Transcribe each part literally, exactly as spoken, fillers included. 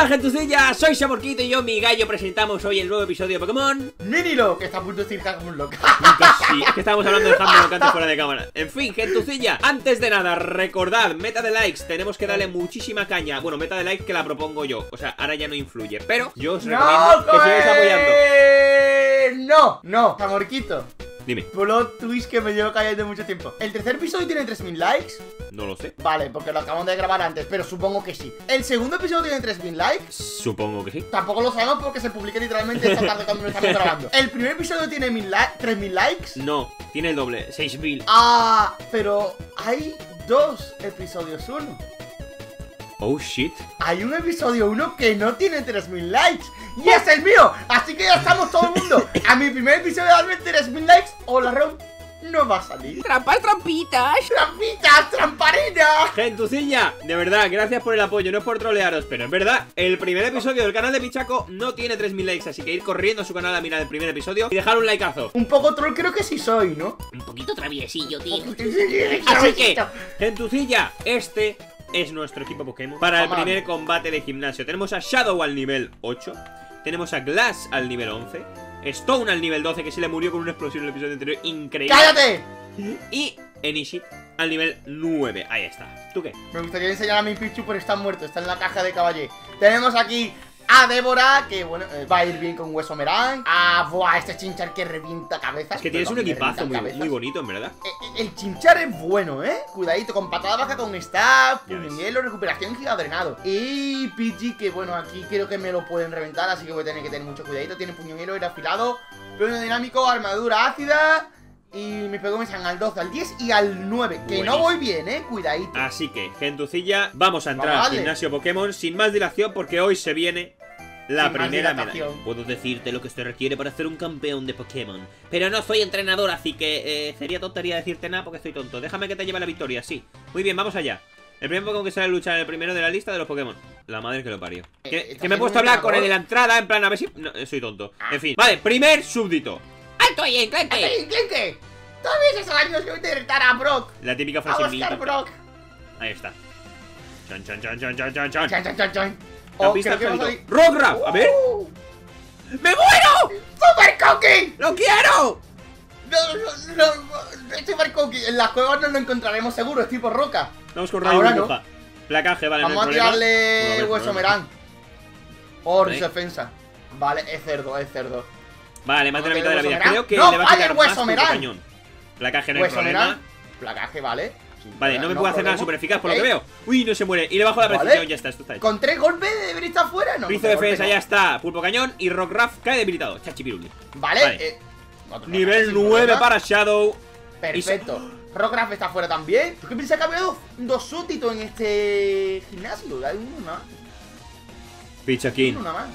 gentucilla, soy Samorquito y yo, mi gallo, presentamos hoy el nuevo episodio de Pokémon Minilo, que está a punto de decir Hammerlock. Casi, es que estábamos hablando de Hammerlock antes fuera de cámara. En fin, gentucilla, antes de nada, recordad, meta de likes, tenemos que darle muchísima caña. Bueno, meta de likes que la propongo yo, o sea, ahora ya no influye, pero yo os recomiendo no, que sigáis apoyando. No, no, Samorquito. Dime. Plot twist que me llevo callando mucho tiempo. ¿El tercer episodio tiene tres mil likes? No lo sé. Vale, porque lo acabamos de grabar antes, pero supongo que sí. ¿El segundo episodio tiene tres mil likes? Supongo que sí. Tampoco lo sabemos porque se publica literalmente esta tarde cuando lo estamos grabando. ¿El primer episodio tiene tres mil likes? No, tiene el doble, seis mil. Ah, pero hay dos episodios uno. Oh shit. Hay un episodio uno que no tiene tres mil likes y es el mío, así que ya estamos todo el mundo. A mi primer episodio de darme tres mil likes o la ROM no va a salir. Trampas, trampitas. Trampitas, tramparinas. Gentucilla, de verdad, gracias por el apoyo, no es por trolearos, pero en verdad, el primer episodio del canal de Pichaco no tiene tres mil likes, así que ir corriendo a su canal a mirar el primer episodio y dejar un likeazo. Un poco troll creo que sí soy, ¿no? Un poquito traviesillo, tío. Así que, gentucilla, este es nuestro equipo Pokémon para el primer combate de gimnasio. Tenemos a Shadow al nivel ocho, tenemos a Glass al nivel once, Stone al nivel doce, que se le murió con una explosión en el episodio anterior, increíble. ¡Cállate! Y Enishit al nivel nueve, ahí está. ¿Tú qué? Me gustaría enseñar a mi Pichu, pero está muerto, está en la caja de caballé. Tenemos aquí a Débora, que bueno, eh, va a ir bien con Hueso Merán. Ah, buah, este Chinchar que revienta cabezas. Es que tienes un equipazo muy, muy bonito, en verdad. Eh, el Chinchar es bueno, ¿eh? Cuidadito, con patada baja, con staff, puño hielo, recuperación, giga drenado. Y Pidgey, que bueno, aquí creo que me lo pueden reventar, así que voy a tener que tener mucho cuidadito. Tiene puño hielo, era afilado, puño dinámico, armadura ácida. Y mis Pokémon están al doce, al diez y al nueve. Que buenísimo. No voy bien, eh, cuidadito. Así que, gentucilla, vamos a entrar vale. al gimnasio Pokémon sin más dilación, porque hoy se viene la sin primera medalla. Puedo decirte lo que se requiere para ser un campeón de Pokémon, pero no soy entrenador, así que eh, sería tontería decirte nada porque estoy tonto. Déjame que te lleve la victoria, sí. Muy bien, vamos allá. El primer Pokémon que sale a luchar, el primero de la lista de los Pokémon. La madre que lo parió. Eh, Que, que me he puesto a hablar con el de la entrada, en plan, a ver si... No, soy tonto. En fin, vale, primer súbdito. ¡Alto ahí, enclenque! ¡Alto ahí, enclenque! Todavía esos años que voy a derrotar a Brock. La típica A frase buscar mítica. Brock. Ahí está. Chan, chan, chan, chan, chan, chan, chan. Chan, chan, chan, chan. La Oh, pista creo que Angelito. va a salir- ¡Rockruff! A ver. Uh, ¡Me muero! ¡Super Cookie! ¡Lo quiero! No, no, no, no, Super Cookie. En las cuevas no lo encontraremos seguro, es tipo roca. Vamos con rayo Ahora burbuja. Placaje, vale, Vamos no a hay problema. tirarle Bueno, a ver, Hueso problema. Merán. Oh, Vale. defensa. Vale, es cerdo, es cerdo. Vale, más de la Vamos mitad de la a vida. Hueso Creo que Merán. le va a ¡No, quitar falla el más Hueso con Merán! cañón. Placaje no hay Hueso problema. Merán. Placaje, vale. Sin Vale, no problema, me puedo hacer nada problema. súper eficaz por Ok. lo que veo. Uy, no se muere. Y le bajo la Vale. precisión, ya está, esto está hecho. Con tres golpes debería estar fuera, ¿no? Rizo Con de tres defensa, golpes, ya está. Pulpo cañón y Rockruff cae debilitado. Chachipiruli. no. Vale, Vale. eh, otro Nivel sin nueve problema. para Shadow. Perfecto. Rockruff está fuera también. ¿Tú qué piensas que había dos, dos súbditos en este gimnasio? Hay uno más. Pichaquín. Uno más.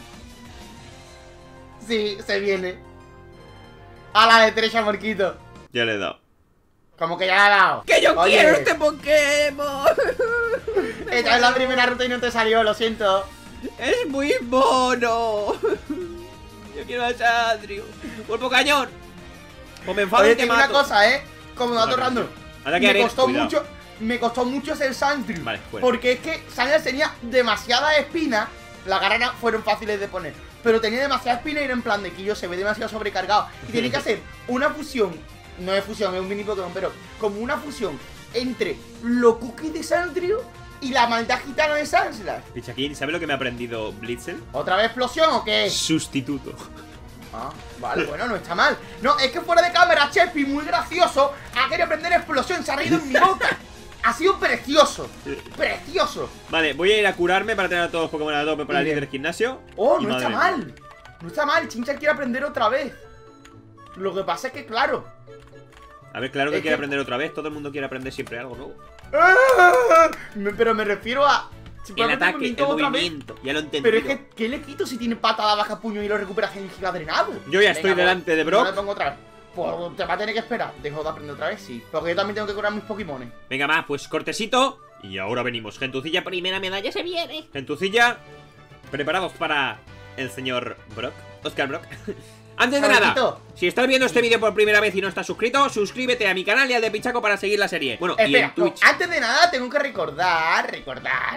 Sí, se viene. A la de tres, Marquito. Ya le he dado. Como que ya la ha dado. ¡Que yo Oye, quiero este Pokémon! esta es la primera ruta y no te salió, lo siento. ¡Es muy mono! Yo quiero a Sandrio. Pulpo cañón. O me enfado Oye, y te tengo una mato. cosa, eh. Como dato Vale, random. Ahora que Me haré, costó cuidado. mucho. Me costó mucho ser Sandrew. Vale, fuera. Porque es que Sandrew tenía demasiadas espinas. Las garras fueron fáciles de poner. Pero tenía demasiadas espinas y era en plan de que yo se ve demasiado sobrecargado. Y tenía que hacer una fusión. No es fusión, es un mini Pokémon, pero como una fusión entre lo cookie de Sandrew y la maldad gitana de Sandslash. Pichaquín, ¿sabes lo que me ha aprendido Blitzel? ¿Otra vez explosión o qué? Sustituto. Ah, vale, bueno, no está mal. No, es que fuera de cámara, Chepi, muy gracioso, ha querido aprender explosión, se ha reído en mi boca. Ha sido precioso, precioso. Vale, voy a ir a curarme para tener a todos los Pokémon a tope para el Bien. líder gimnasio. Oh, Y no está madre mía. mal. No está mal, Chinchar quiere aprender otra vez. Lo que pasa es que, claro. A ver, claro que Es quiere que- aprender otra vez. Todo el mundo quiere aprender siempre algo nuevo. ¡Ah! Me- Pero me refiero a. si puedo El aprender ataque, el movimiento otra vez. movimiento. Ya lo he entendido. Pero es que, ¿qué le quito si tiene patada baja, puño y lo recuperación y giga drenado? Yo ya estoy Venga, delante pues, de Brock. No le pongo otra vez. Pues te va a tener que esperar. Dejo de aprender otra vez, sí. Porque yo también tengo que curar mis Pokémon. Venga, más, pues cortecito. Y ahora venimos. Gentucilla, Primera medalla se viene. Gentucilla. Preparados para el señor Brock. Oscar Brock. Antes de Salucito. nada, si estás viendo este vídeo por primera vez y no estás suscrito, suscríbete a mi canal y al de Pichaco para seguir la serie. Bueno, y Espera, en Twitch. no, antes de nada tengo que recordar, recordar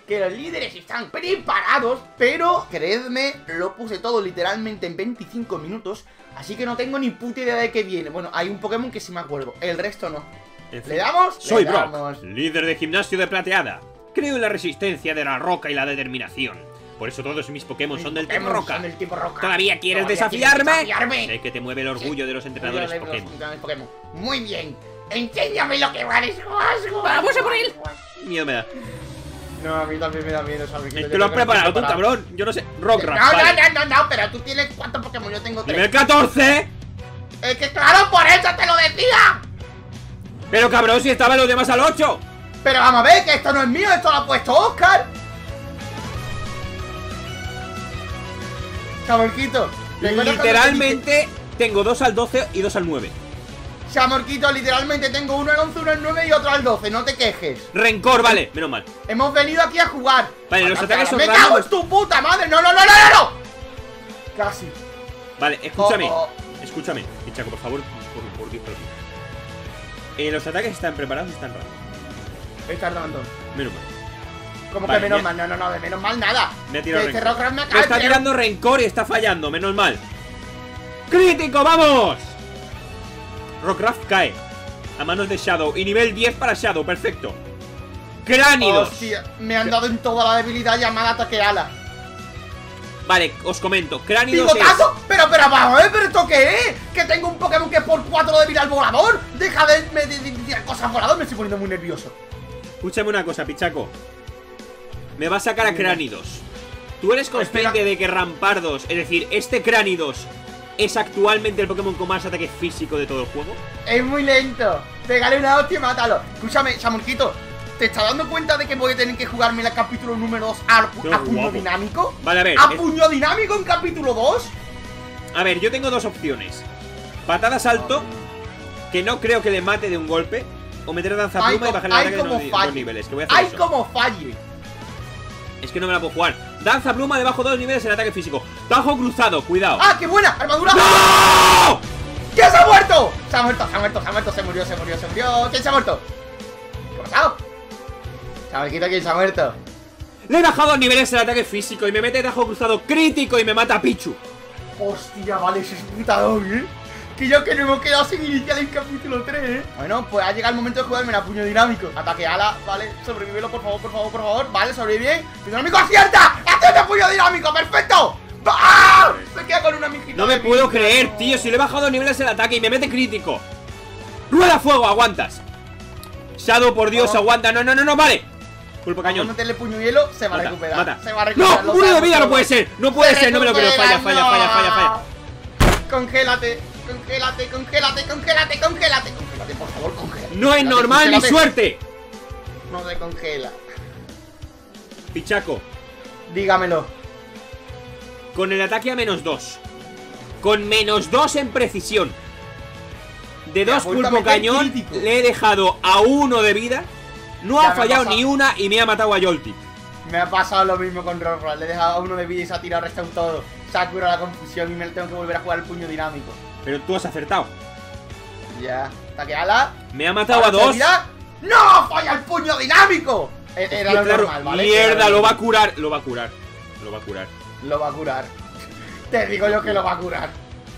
que los líderes están preparados, pero, creedme, lo puse todo literalmente en veinticinco minutos, así que no tengo ni puta idea de qué viene. Bueno, hay un Pokémon que sí me acuerdo, el resto no. ¿Le damos? Soy Le Brock, damos. líder de gimnasio de Plateada. Creo en la resistencia de la roca y la determinación. Por eso todos mis Pokémon son del tipo Pokémon roca. son del tipo roca. ¿Todavía quieres ¿Todavía desafiarme? quieres desafiarme? Sé que te mueve el orgullo Sí. de los entrenadores Muy bien, Pokémon. los entrenadores Pokémon. Muy bien. Enséñame lo que vales. ¡Vamos a por él! Miedo me da. No, a mí también me da miedo, ¿sabes? Es que lo has preparado tú, cabrón. Yo no sé. Rockruff, No, vale. no, no, no, no, pero tú tienes cuántos Pokémon, yo tengo tres. Nivel catorce. Es que claro, por eso te lo decía. Pero cabrón, si estaban los demás al ocho. Pero vamos a ver, que esto no es mío, esto lo ha puesto Oscar. Chamorquito, Literalmente tengo dos al doce y dos al nueve. Chamorquito, literalmente tengo uno al once, uno al nueve y otro al doce, no te quejes. Rencor, vale, menos mal. Hemos venido aquí a jugar. Vale, los ataques son ¡Me random. cago en tu puta madre! ¡No, no, no, no, no! no! Casi. Vale, escúchame. Oh, Escúchame, Pichaco, por favor. Por, por Dios, por Dios. Eh, los ataques están preparados y están raros. Está tardando. Menos mal. Como Vale, que menos me- mal, no, no, no, de menos mal nada. Me ha tirado Que este rencor. Rockruff me Me acaba está de tirando rencor y está fallando, menos mal. ¡Crítico, vamos! Rockruff cae a manos de Shadow. Y nivel diez para Shadow, perfecto. Cránidos. Hostia, me han dado en toda la debilidad llamada ataque ala. Vale, os comento. Cránidos es... ¡Picotazo! Pero, pero, vamos a ver, ¿pero esto qué es? ¿Que tengo un Pokémon que es por cuatro débil al volador? Deja de, de, de, de tirar cosas volador, me estoy poniendo muy nervioso. Escúchame una cosa, Pichaco. Me va a sacar a Cránidos. ¿Tú eres consciente Espera. de que Rampardos, es decir, este Cránidos, es actualmente el Pokémon con más ataque físico de todo el juego? Es muy lento. Pégale una hostia y mátalo. Escúchame, Chamorquito, ¿te estás dando cuenta de que voy a tener que jugarme el capítulo número dos a, Qué a puño guapo. dinámico? Vale, a ver. ¿A eh, puño dinámico en capítulo dos? A ver, yo tengo dos opciones. Patada salto, que no creo que le mate de un golpe. O meter danza Ay, pluma y co- bajar el ay, ataque de como dos, ni- falle. dos niveles. Que voy a hacer ¡Ay, eso. como falle! Es que no me la puedo jugar. Danza pluma, le bajo dos niveles en ataque físico. Tajo cruzado, cuidado. ¡Ah, qué buena! ¡Armadura! ¡No! ¿Quién se ha muerto? Se ha muerto, se ha muerto, se ha muerto, se murió, se murió, se murió. ¿Quién se ha muerto? ¿Qué ha pasado? Chamorquito, ¿quién se ha muerto? Le he bajado dos niveles en ataque físico y me mete tajo cruzado crítico y me mata a Pichu. Hostia, vale, ese es putadón, ¿eh? Que yo que no hemos quedado sin inicial en capítulo tres, ¿eh? Bueno, pues ha llegado el momento de jugarme la puño dinámico. Ataque ala, vale, sobrevívelo, por favor, por favor, por favor. Vale, sobrevive. Puño dinámico, acierta. ¡Hace un puño dinámico! ¡Perfecto! ¡Ah! Se queda con una mijita. No me de puedo vida, creer, no. tío. Si le he bajado dos niveles en ataque y me mete crítico. ¡Rueda fuego! ¡Aguantas! Shadow, por Dios, No. aguanta. No, no, no, no, vale. Pulpo Vamos a cañón. meterle puño hielo, se va Mata, a recuperar. mata. Se va a recuperar. ¡No! lo ¡Uno de sabemos vida no todos. puede ser! ¡No puede Se ser! ¡No me lo creo! ¡Falla, recupera, falla, falla, falla, falla! no. Congélate, congélate, congélate, congélate, congélate, congélate, por favor, congélate. ¡No es Congélate, normal mi congélate. suerte! No se congela. Pichaco, Dígamelo. con el ataque a menos dos. Con menos dos en precisión. De Te ha dos vuelto a pulpo meter cañón, crítico. le he dejado a uno de vida. No Ya ha me ha fallado pasado. ni una y me ha matado a Joltik. Me ha pasado lo mismo con Rockruff. Le he dejado a uno de vida y se ha tirado restado todo. Se ha curado la confusión y me tengo que volver a jugar el puño dinámico. Pero tú has acertado. Ya. Ataque ala. Me ha matado a dos. Mira. ¡No! ¡Falla el puño dinámico! E- Era Sí, lo claro, normal, ¿vale? mierda, Era lo va a normal. curar. Lo va a curar. Lo va a curar. Lo va a curar. Te digo yo que lo va a curar.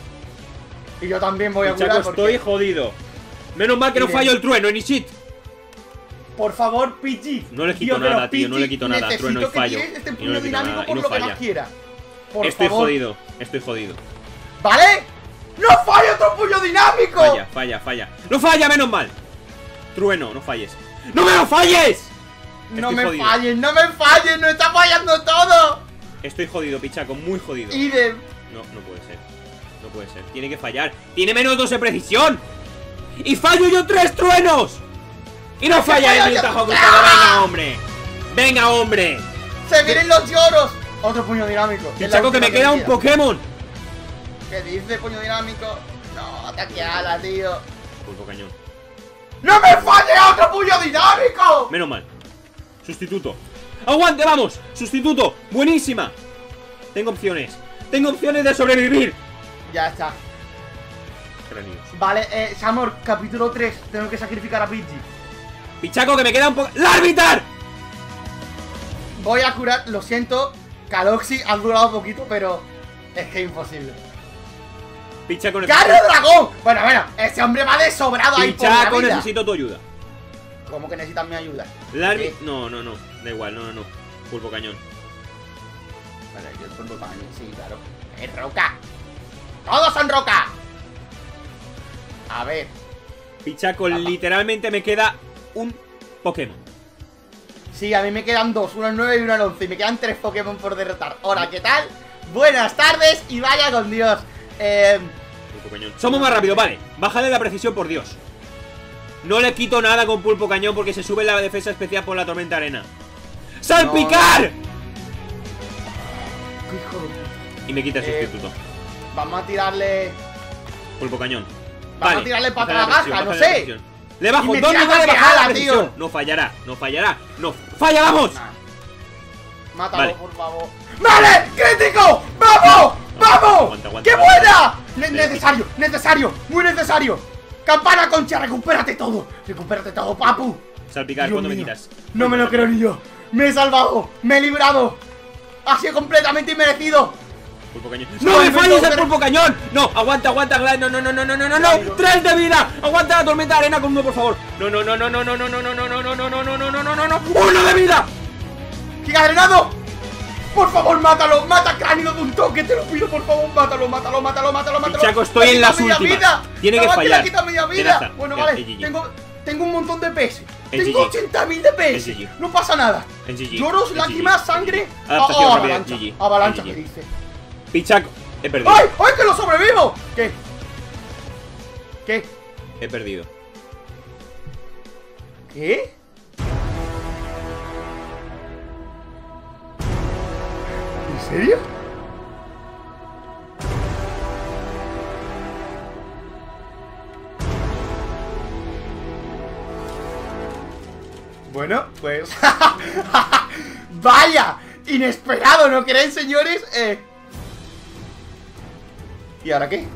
Y yo también voy a Pichaco, curar porque... estoy jodido. Menos mal que no Miren. fallo el trueno, ni shit. Por favor, Pichi. No le quito Tío, pero nada, tío, no Pichi, le quito nada, necesito trueno y que fallo. tires este Y no puño le quito dinámico nada, y por no lo que falla. más quiera. Por Estoy favor. jodido, estoy jodido. ¿Vale? ¡No falla otro puño dinámico! Falla, falla, falla. ¡No falla, menos mal! Trueno, no falles. ¡No me lo falles! No Estoy me jodido. falles, no me falles, no está fallando todo. Estoy jodido, Pichaco, muy jodido. Idem. No, no puede ser. No puede ser. Tiene que fallar. Tiene menos dos de precisión. Y fallo yo tres truenos. Y no Es que falla falla el yo- tajo ¡Ah! cruzado. Venga, hombre. Venga, hombre. Se vienen los lloros. Otro puño dinámico. Es la Pichaco, que última me queda un queda. Pokémon. ¿Qué dice puño dinámico? No, ataque ala, tío. Pulpo cañón. ¡No me falle otro puño dinámico! Menos mal. Sustituto. ¡Aguante, vamos! Sustituto. Buenísima. Tengo opciones. Tengo opciones de sobrevivir. Ya está. Cráneos. Vale, eh, Samor, capítulo tres. Tengo que sacrificar a Pidgey. Pichaco, que me queda un poco. ¡Larvitar! Voy a curar, lo siento. Caloxy ha durado poquito, pero es que es imposible. Pichaco, necesito... ¡Carro dragón! Bueno, bueno, ese hombre va de sobrado ahí por la Pichaco, vida. necesito tu ayuda. ¿Cómo que necesitas mi ayuda? Larvi... No, no, no, da igual, no, no, no. Pulpo cañón. Vale, yo el pulpo cañón, sí, claro. Es roca. ¡Todos son roca! A ver. Pichaco, Papá. literalmente me queda un Pokémon. Sí, a mí me quedan dos, uno al nueve y uno al once. Y me quedan tres Pokémon por derrotar. Hola, ¿qué tal? Buenas tardes y vaya con Dios. Eh... Pulpo cañón. Somos más rápidos, vale. Bájale la precisión, por Dios. No le quito nada con pulpo cañón porque se sube la defensa especial por la tormenta arena. ¡Salpicar! No. Hijo de... Y me quita el Eh, sustituto. Vamos a tirarle... Pulpo cañón. Vamos Vale, a tirarle baja patada la presión, baja, no baja la sé. presión. Le bajo, Y me dos tira niveles de casi bajada ala, la presión. tío. No fallará, no fallará. No, ¡falla, vamos! Nah. Mátalo, Vale. por favor. ¡Vale! ¡Crítico! ¡Vamos! ¡Vamos! Aguanta, aguanta, ¡Qué aguanta. buena! Ne- Espera, necesario, necesario, muy necesario. Campana concha, recupérate todo. Recupérate todo, papu. Salpicar, Dios ¿cuándo me mío. quitas? No me lo creo ni yo. Me he salvado, me he librado. Ha sido completamente inmerecido. Pulpo cañón. No, ¡No me no, falles no, el no. pulpo cañón! ¡No! ¡Aguanta, aguanta! Glad! ¡No, no, no, no, no, no, no, no! ¡Tres de vida! ¡Aguanta la tormenta de arena con uno, por favor! ¡No, no, no, no, no, no, no, no, no, no, no, no, no, no, no, no, no, no, no! ¡Uno de vida! ¡Giga drenado! Por favor, mátalo, mata a Cráneo de un toque, te lo pido, por favor, mátalo, mátalo, mátalo, mátalo, mátalo. Pichaco, estoy en las media últimas. vida. Tiene que Nada más fallar. le quita media vida. Tenaza. Bueno, Es vale, G G. tengo, tengo un montón de P S. Es Tengo G G. ochenta mil de P S. Es G G. No pasa nada. En G G. Lloros, En lágrimas, G G. sangre. Adaptación Oh, rápida, avalancha, G G. avalancha, G ¿qué G. dice? Pichaco, he perdido. ¡Ay! ¡Ay, que lo sobrevivo! ¿Qué? ¿Qué? He perdido. ¿Qué? ¿En serio? Bueno, pues... ¡Vaya! Inesperado, ¿no creen, señores? Eh... ¿Y ahora qué?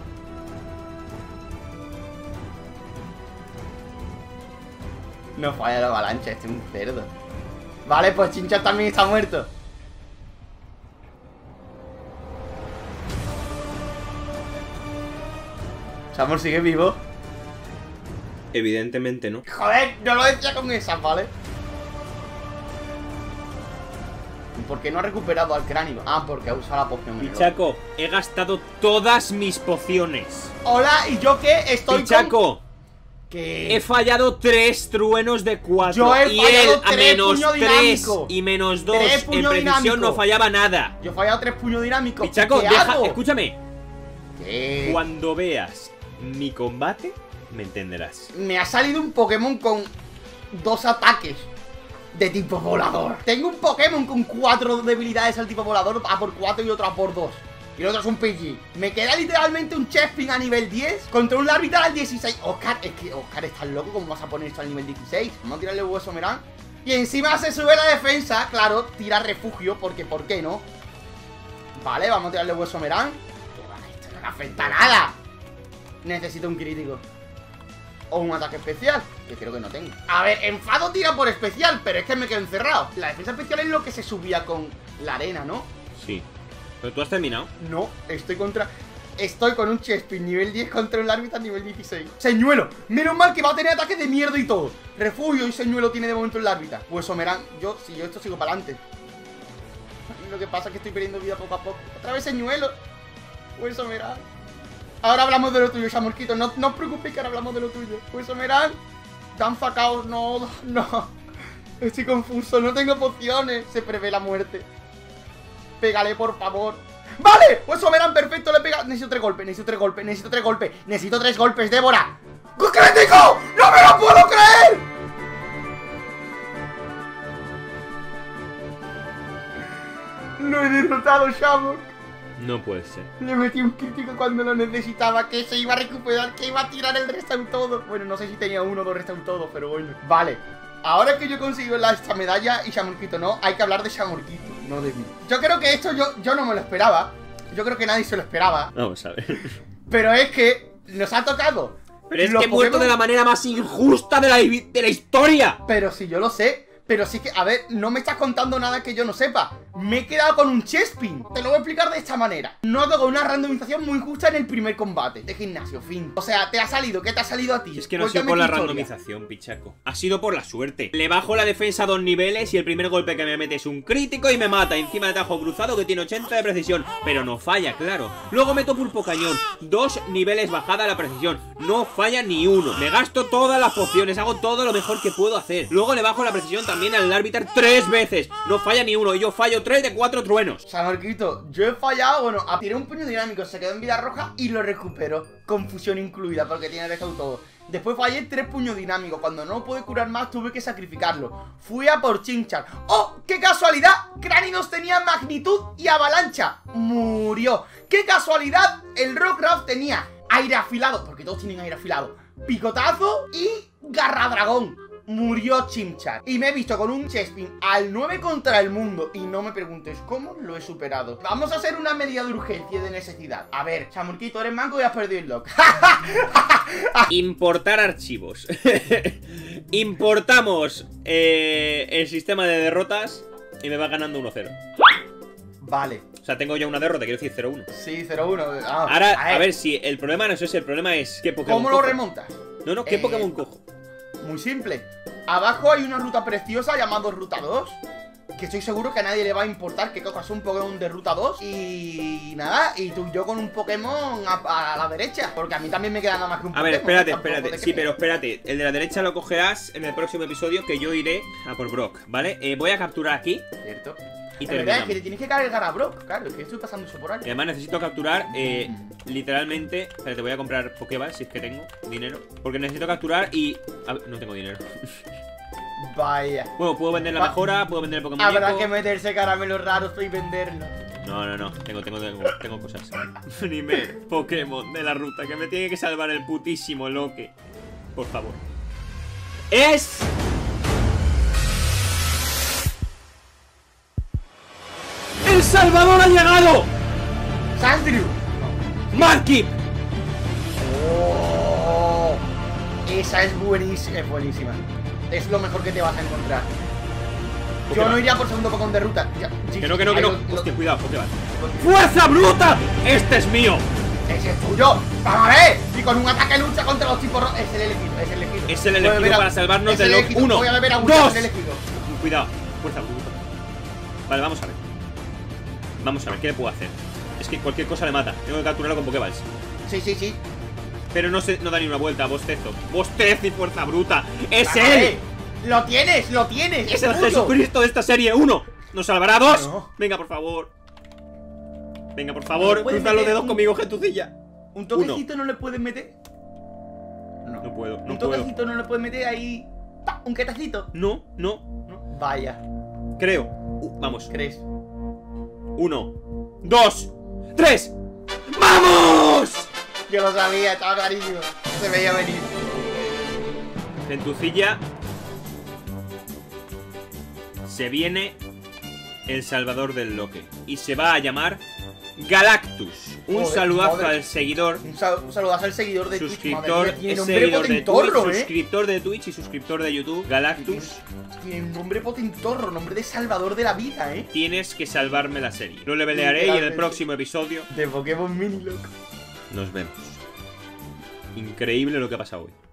No falla la avalancha, este es un cerdo. Vale, pues Chinchar también está muerto. Samuel sigue vivo. Evidentemente no. Joder, no lo decía con esas, ¿vale? ¿Por qué no ha recuperado al cráneo? Ah, porque ha usado la poción. Pichaco, he gastado todas mis pociones. Hola, ¿y yo qué? Estoy Pichaco, con... ¿Qué? he fallado tres truenos de cuatro. Yo he y fallado él a tres menos puño tres dinámico. y menos dos. Tres En puño precisión dinámico. no fallaba nada. Yo he fallado tres puños dinámicos. Pichaco, ¿Qué deja, hago? escúchame. ¿Qué? Cuando veas mi combate, me entenderás. Me ha salido un Pokémon con dos ataques de tipo volador. Tengo un Pokémon con cuatro debilidades al tipo volador, a por cuatro y otro a por dos. Y el otro es un P G. Me queda literalmente un Chespin a nivel diez contra un Larvitar al dieciséis. Oscar, es que Oscar, estás loco. ¿Cómo vas a poner esto al nivel dieciséis? Vamos a tirarle hueso Merán. Y encima se sube la defensa. Claro, tira refugio, porque ¿por qué no? Vale, vamos a tirarle hueso Merán. Que va, esto no le afecta a nada. Necesito un crítico. O un ataque especial, que creo que no tengo. A ver, enfado tira por especial, pero es que me quedo encerrado. La defensa especial es lo que se subía con la arena, ¿no? Sí. ¿Pero tú has terminado? No, estoy contra... Estoy con un Chespin nivel diez contra un Larvitar nivel dieciséis. Señuelo, menos mal que va a tener ataques de mierda y todo. Refugio y señuelo tiene de momento el Larvitar. Pues Somerán, yo, si yo esto sigo para adelante. Lo que pasa es que estoy perdiendo vida poco a poco. Otra vez señuelo. Pues Somerán. Ahora hablamos de lo tuyo, Chamorquito. No, no os preocupéis que ahora hablamos de lo tuyo. Pues Somerán. Danza caos, no, no. Estoy confuso, no tengo pociones. Se prevé la muerte. Pégale, por favor. ¡Vale! Pues Somerán, perfecto, le pega. Necesito tres golpes, necesito tres golpes, necesito tres golpes. Necesito tres golpes, Débora. ¡Crítico! ¡No me lo puedo creer! Lo he derrotado, Chamor. No puede ser. Le metí un crítico cuando lo necesitaba, que se iba a recuperar, que iba a tirar el restautodo. Bueno, no sé si tenía uno o dos restautodos, pero bueno. Vale, ahora que yo consigo la, esta medalla y Chamorquito no, hay que hablar de Chamorquito, no de mí. Yo creo que esto yo, yo no me lo esperaba. Yo creo que nadie se lo esperaba. Vamos a ver. Pero es que nos ha tocado. Pero es los que he muerto Pokémon- de la manera más injusta de la, de la historia. Pero si yo lo sé. Pero sí que, a ver, no me estás contando nada que yo no sepa. Me he quedado con un Chespin. Te lo voy a explicar de esta manera. Noto con una randomización muy justa en el primer combate de gimnasio, fin. O sea, te ha salido, ¿qué te ha salido a ti? Es que no ha sido por la randomización, pichaco. Ha sido por la suerte. Le bajo la defensa a dos niveles y el primer golpe que me mete es un crítico y me mata. Encima de tajo cruzado que tiene ochenta de precisión. Pero no falla, claro. Luego meto pulpo cañón. Dos niveles bajada la precisión. No falla ni uno. Me gasto todas las pociones. Hago todo lo mejor que puedo hacer. Luego le bajo la precisión también al árbitro tres veces. No falla ni uno. Y yo fallo tres de cuatro truenos. Samarquito, yo he fallado. Bueno, tiré un puño dinámico, se quedó en vida roja y lo recupero. Confusión incluida porque tiene dejado todo. Después fallé tres puños dinámicos. Cuando no pude curar más tuve que sacrificarlo. Fui a por Chimchar. ¡Oh! ¡Qué casualidad! Granidos tenía magnitud y avalancha. Murió. ¡Qué casualidad! El Rockruff tenía aire afilado, porque todos tienen aire afilado, picotazo y garra dragón. Murió Chimchar. Y me he visto con un Chespin al nueve contra el mundo. Y no me preguntes cómo lo he superado. Vamos a hacer una medida de urgencia y de necesidad. A ver, Chamurquito, eres manco y has perdido el lock. Importar archivos. Importamos eh, el sistema de derrotas y me va ganando uno cero. Vale. O sea, tengo ya una derrota, quiero decir cero uno. Sí, cero uno. Ah, ahora, a ver. a ver si el problema no es ese, el problema es qué Pokémon ¿Cómo cojo? lo remontas? No, no, ¿qué eh, Pokémon cojo? Muy simple. Abajo hay una ruta preciosa llamada Ruta dos, que estoy seguro que a nadie le va a importar que cojas un Pokémon de Ruta dos. Y nada, y tú y yo con un Pokémon a, a la derecha, porque a mí también me queda nada más que un a Pokémon. A ver, espérate, espérate, sí, pero espérate. El de la derecha lo cogerás en el próximo episodio, que yo iré a por Brock, ¿vale? Eh, voy a capturar aquí. Cierto. Y la verdad es que te tienes que cargar a Brock, claro, es que estoy pasando eso por ahí. Y además necesito capturar, eh, literalmente. Espérate, voy a comprar Pokéballs si es que tengo dinero. Porque necesito capturar y... A ver, no tengo dinero. Vaya. Bueno, puedo vender la Va mejora, puedo vender el Pokémon. Habrá que meterse caramelos raros y venderlos. No, no, no, tengo, tengo, tengo, tengo cosas. Primer Pokémon de la ruta que me tiene que salvar el putísimo Loque. Por favor. Es... ¡El Salvador ha llegado! ¡Sandrew! ¡Markip! ¡Oh! Esa es buenísima, es buenísima. Es lo mejor que te vas a encontrar. Yo no iría por segundo Pokémon de ruta. Ya, sí, que no, que no, que no. lo, Hostia, cuidado, Pokéball. ¡Fuerza bruta! ¡Este es mío! ¡Ese es tuyo! ¡Vamos a ver! Y con un ataque lucha contra los tipos... Es el elegido, es el elegido. Es el elegido para salvarnos del Lock. Uno, voy a beber a dos. Elegido. Cuidado, fuerza bruta. Vale, vamos a ver. Vamos a ver, ¿qué le puedo hacer? Es que cualquier cosa le mata. Tengo que capturarlo con Pokéballs. Sí, sí, sí. Pero no se, no da ni una vuelta, bostezo. Bostezo y fuerza bruta. ¡Es ¡Vale! él! ¡Lo tienes! ¡Lo tienes! ¡Es el Jesucristo de esta serie! ¡Uno! ¿Nos salvará dos? No. Venga, por favor. Venga, por favor, ¿No cruza los dedos un... conmigo, gentucilla. ¿Un toquecito Uno. no le puedes meter? No, no puedo, no ¿Un puedo. toquecito no le puedes meter ahí? ¿Un quetacito? No, no, no. Vaya. Creo. Uh, vamos. ¿Crees? Uno, dos, tres. ¡Vamos! Yo lo sabía, estaba clarísimo. Se veía venir. Gentucilla. Se viene el Salvador del Loque. Y se va a llamar Galactus. Un Joder, saludazo madre. al seguidor. Un, sal un saludazo al seguidor de suscriptor, Twitch. Tiene es nombre seguidor de potentorro, Twitch, ¿eh? suscriptor de Twitch y suscriptor de YouTube. Galactus. Tiene un nombre potentorro, nombre de salvador de la vida, ¿eh? Tienes que salvarme la serie. Lo levelearé y en el próximo episodio de Pokémon Mini, loco. nos vemos. Increíble lo que ha pasado hoy.